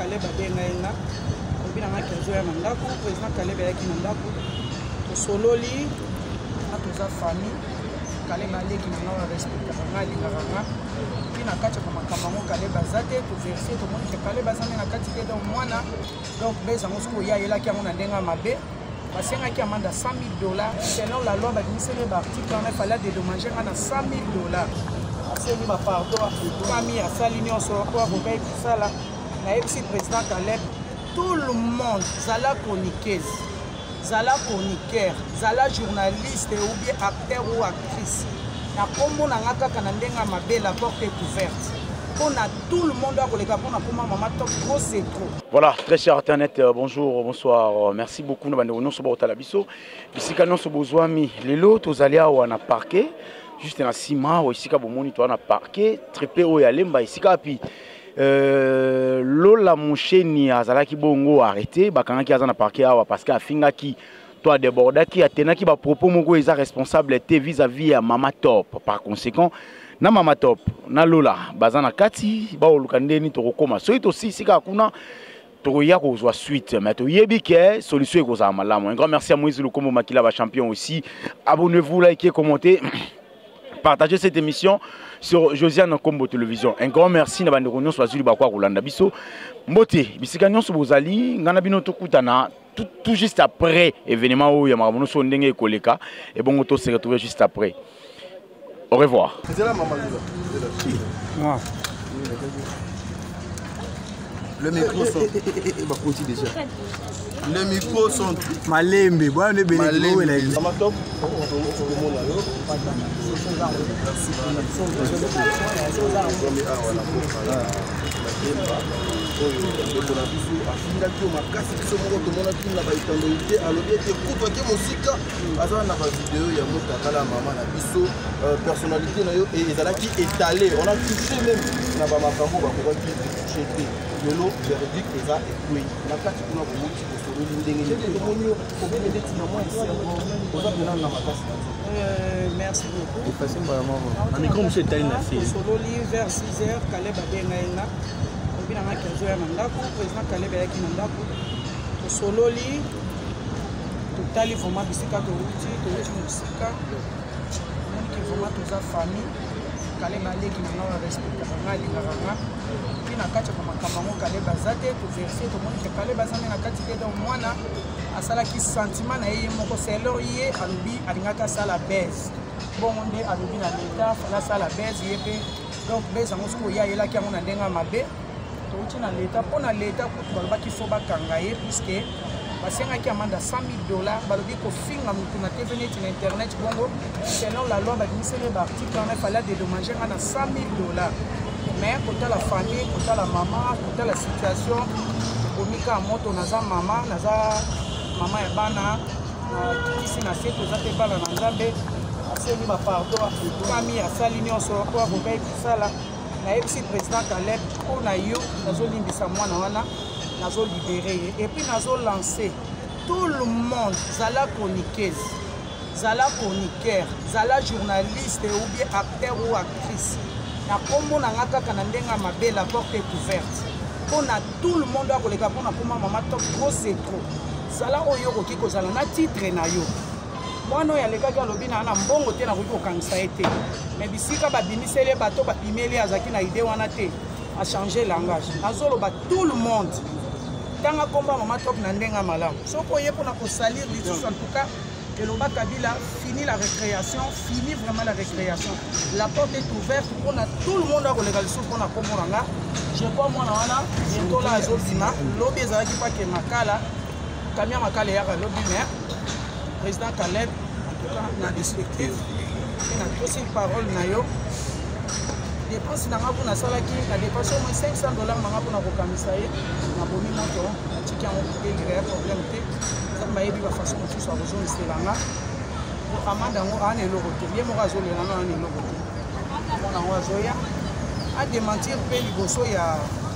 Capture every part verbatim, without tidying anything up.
Caleb Abengaïna, Obina Kenzo Yamandako, président Caleb Yakinandako, Sololi, Atoza famille, Caleb Aleki Nanga respecte Ranga Lingaranga, puis na kacha comme Kamango Caleb Azate, tout verser, tout le monde que Caleb Azame na katika dans Moana, donc Beza Mosco ya Yela qui a mon Andenga Mabe, parce qu'il y a amende à cent mille dollars, selon la loi, il y a un article il fallait dédommager à cent mille dollars. C'est une pardon, famille à sa ligne sur le corps, vous payez tout ça là. Le président Caleb, tout le monde, Zala chroniqueuse, Zala chroniqueur, Zala journaliste ou bien acteur ou actrice. Na kombo na ngaka kanandenga mabe, la porte est ouverte. On a tout le monde à colléger pour na comment maman top gros c'est trop. Voilà, très cher internet, euh, bonjour, bonsoir, merci beaucoup. Nous avons nos talabiso. Ici quand nous sommes besoin les lots, aux alliés on a parqué. Juste un ciment, ici quand on a parqué, très peu au yalemba ici puis euh, lola mon chéni azala ki bongo arrêté, bakanga ki azana parqué awa parce que afinga ki toi déborda ki atena ki ba propos moko eza responsable té vis-à-vis à Mama Top. Par conséquent, na Mama Top, na lola bazana kati ba olukandeni to koma. So ito si sika kuna to ya ko zo suite mais to yebi ke solution ko za malamu. Un grand merci à Moïse Lukombo Makila ba champion aussi. Abonnez-vous, likez, commentez. Partagez cette émission sur Josiane Kombo Télévision. Un grand merci na bande réunion soit zuli bakwa Rolanda biso. Mbote bisika nyonso bozali ngana bino to kutana tout, tout juste après événement où yamamono so ndenge koleka et bon auto se retrouver juste après. Au revoir. C'est là maman là. Le micro sont bah continue déjà. Les micros sont malembe, bon les bénéfices là. Mama Top. Personnalité et étalé. On a touché même de l'eau verdict et ça et puis la carte qu'on a voulu merci beaucoup. Un micro monsieur Taïna fait Sololi vers six heures Caleb Abengaïna, Obina Kenzo Yamandako, président Caleb Yakinandako, Sololi totali vraiment bisika to uti to uti bisika qui vraiment toute sa famille Caleb Aleki Nanga respecte Ranga Lingaranga. Na kacha kama Kamango Caleb Azate tout verser tout le monde que Caleb Azame na katika dans Moana asala ki sentiment na yé moko selo yé alubi alingaka sala baisse bon on est alubi na l'état la sala baisse yé donc baisse en mosco ya yela ki amona ndenga mabe to uti na l'état pour na l'état pour baloba ki faut bakanga yé puisque basenga ki amanda cent mille dollars balobi ko finga mutu na T V net na internet bongo selon la loi bakimisele ba article on fallait dédommager na cent mille dollars. Mais pour la famille, pour la maman, pour la situation, pour Mika Moto, naza maman, naza maman et bana, ici na fait tous les bana n'engambe, assez ni ma pardon, famille à sa ligne sur le corps, vous payez tout ça là. Na ex président Caleb, pour na yo, nazo limbisa moi na wana, nazo libérer et puis nazo lancer tout le monde, zala chroniqueuse, zala chroniqueur, zala journaliste ou bien acteur ou actrice. Na kombo na ngaka kanandenga mabe, la porte est ouverte. On a tout le monde à colléger pour na comment Mama Top gros c'est trop. Sala oyo ko kiko zala na titre na yo. Moi no ya leka ka lobina na mbongo te na ko kanisa été. Mais bisika ba bimisele bato ba pimeli azaki na idée wana te a changer langage. Azolo ba tout le monde. Tanga komba Mama Top na ndenga malamu. Soko ye pour na ko salir les tous en tout cas. Et le Kabila fini la récréation, fini vraiment la récréation. La porte est ouverte, on a tout le monde à regarder le on a Komoranga. Je crois moi là, bientôt là Zolzima, lobby ezaki pas que Makala, Kamia Makala ya lobby maire, président Caleb, en tout cas na districtif, na aussi parole na yo. Dépense na ngapu na salaki, na dépense au moins cinq cents dollars na ngapu na kokamisa ye, na bomi moto, na tiki en occupé le problème té. Mayebi ba façon tout ça besoin de langa pour amanda ngo ane logote ye mo gazo le nana ane logote mona ngo azoya a démentir pe liboso ya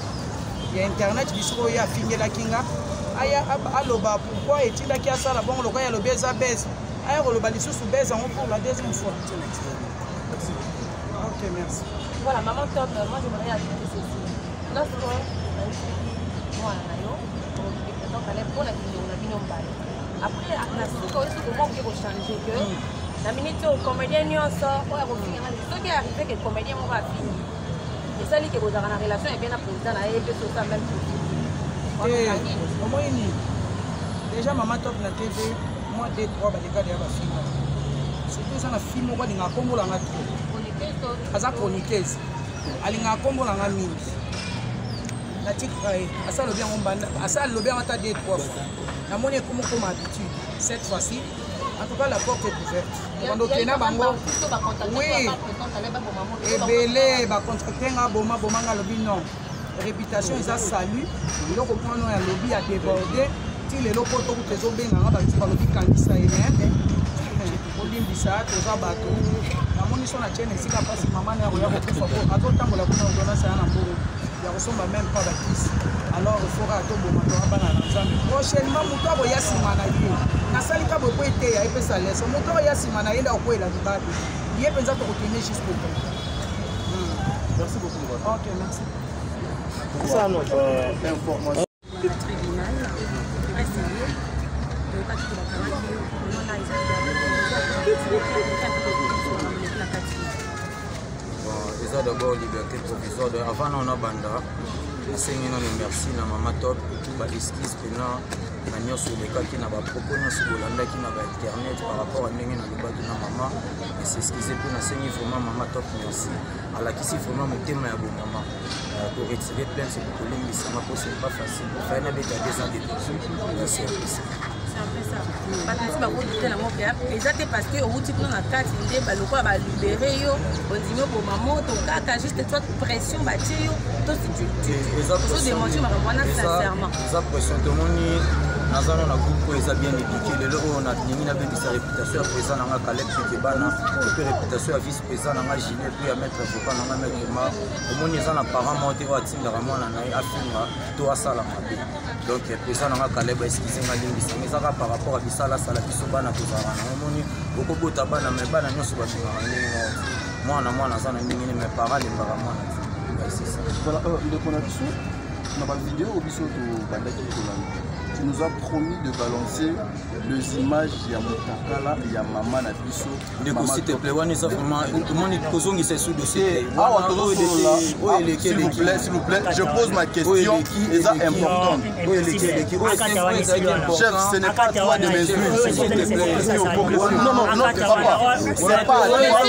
ya internet biso ya fingela kinga aya aloba pourquoi est-il là qui a ça la bon loka ya lo beza beza aya lo ba lisusu beza on pour la deuxième fois. Merci. OK, merci. Voilà, Maman Top, moi j'aimerais ajouter ceci. Lorsque mwana na yo donc ale mpona bilongo na bino mbala après na suka oyo soki okoki kochange que na minute oyo comédien nyonso oyo akofingana soki arrive ke comédien moko afini esali ke kozala na relation ebien na président na ye mpe sosa même omoi nini déjà mama top na tv moi deux trois balekade ya bafilme surtout eza na filme moko alingaka kombolanga trop aza chroniqueuse alingaka kombolanga mingi natikaka ye asa alobi yango mbanda asa alobi yango ata deux trois fois namoni ekomokoma habitude cette fois-ci en tout cas la porte est ouverte bando okena bango oui ebele bacontracte nga boma bomanga alobi non réputation eza salut biloko mpona oyo alobi ya déborde ti lelo po tokuta ezobenganga bakiti balobi kangisa ye olimbisa toza bato namoni so na chaine esika mpasi mama na yakoya kokufa po azotambola kuna ordonnance ya na mboro ya kosomba même pas bakisi alors ifora atoboma toa bana na nzambe prochainement moto akoya nsima na ye nasalika boye po eteya epesa leso moto akoya nsima na ye nde akoyela libabe ye mpenza tokokende jusqu'au bout. Merci beaucoup. Ok, merci. Ça, notre euh, information. Le tribunal très sérieux de kati to bakamaki kolona eza d'abord liberté provisoire avant na ona banda nasengi nano merci na mama top baesquisse mpena na nyonso elekaki na bapropos nyonso bolandaki na bainternet par rapport a ndenge nalobaki na mama esexcuse mpe nasengi vraiment mama top merci alakisi vraiment motema ya bomama koretire plainte kokolimbisama mpo c'est pas facile fai nabeta deux ans de prison c'est un peu ça bakasi bakodute nango mpe eza te parce que outi kuna na kati nde balokola balibere yo ondimi oboma moto kaka juste toi pression batie yo tozodemontre makambo wana sincèrement eza pression tomoni naza na groupe oyo eza bien éduqué lelo oyo nalingi nabebisa réputation ya président nanga Caleb Pikebana mpe réputation ya vice président nanga Gilet mpe ya maître avocat nanga maître ma omoni eza na parent moko te oyo atindaka mwana na ye afinga to asala mabe donc président nanga Caleb excuse nga limbisanga ezaka par rapport a bisalasala biso bana tozalaka na omoni okobota bana me bana nyonso babimaka ndenge moko mwana mwana aza na ndenge nini me parent alembaka mwana voilà ndeko na biso na bavideo biso tobandaki kolanda tu nous as promis de balancer les images ya Mutakala ya mama na biso ndeko s'il te plaît wani ça vraiment omoni kozongisa sous dossier ah s'il vous plaît s'il vous plaît je pose ma question eza importante chef ce n'est pas toi de m'insulter s'il te plaît non non non papa c'est pas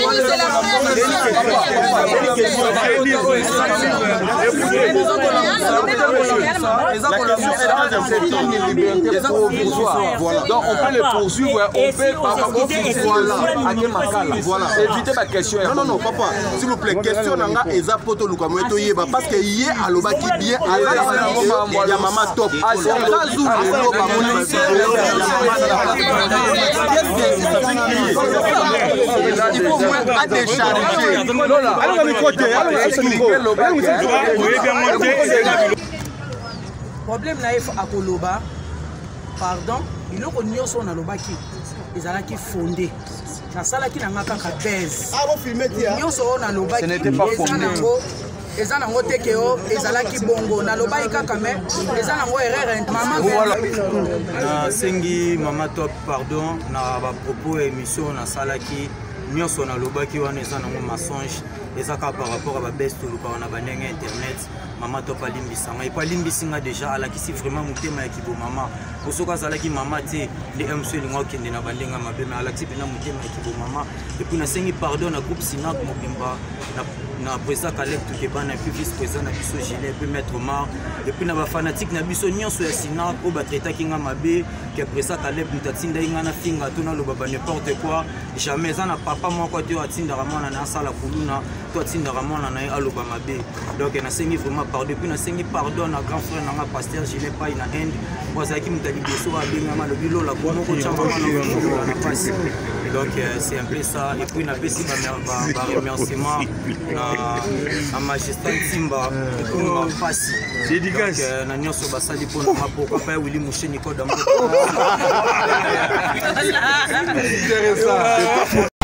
voilà. Donc on peut les poursuivre, on peut par rapport voilà, voilà. Évitez ma question. Non non non papa, s'il vous plaît, question nanga eza poto luka moto yeba parce que hier alobaki bien ala ya mama top. Kazu lelo ba moni il faut moins à décharger. Non là, allez le côté, allez le micro. Problème na if akoloba pardon biloko nyonso nalobaki ezalaki fondé nasalaki nanga kaka base nyonso oyo nalobaki eza nango eza nango teke o ezalaki bongo nalobaki kaka me eza nango erreur mama nasengi mama top pardon na bapropos ya émission nasalaki nyonso nalobaki wana eza nango mensonge eza kaka par rapport a babese tolukaka na bandenge internet mama top alimbisanga epo alimbisinga déjà alakisi vraiment motema ya kibo mama po soki azalaki mama te nde mso elingo akende na bandenga mabe me alakisi mpena motema ya kibo mama epuis nasengi pardon na groupe sinak mobimba na président Caleb Pikebana epuis vice président na biso Gilet epuis maître mar epuis na bafanatique na biso nyonso ya sinak oyo batraitaki nga mabe ke président Caleb moto atindaki nga na finga to naloba ba n'importe quoi jamais eza na papa moko te oyo atindaka mwana na asala kuluna to atindaka mwana na ye aloba mabe donc nasengi vraiment pardon epuis nasengi pardon na grand frère nanga pasteur Gilet pai na inde po azalaki moto alibeso abengama alobi lola komoko tyanga mwana na pasi donc c'est un peu ça epuis napesi baremerciement na magistrat Timba epuis bapasi na nyonso basali mpona mapoka pa ya wili musheni koda moko intéressant